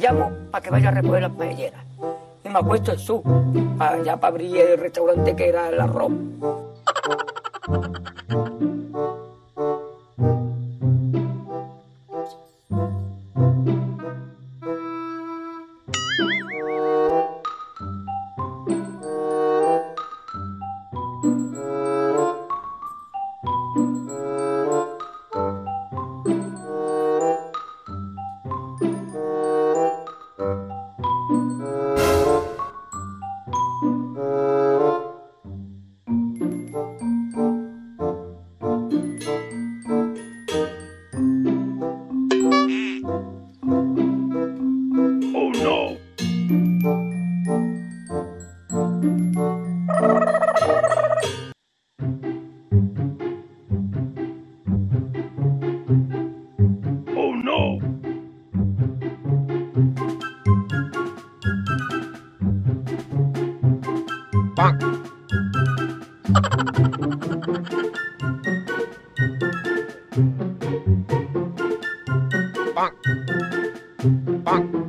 llamo para que vaya a recoger las paelleras. Y me acuesto en su, ya para abrir el restaurante que era el arroz. Oh no! Oh no! Bonk. Bonk. Bonk.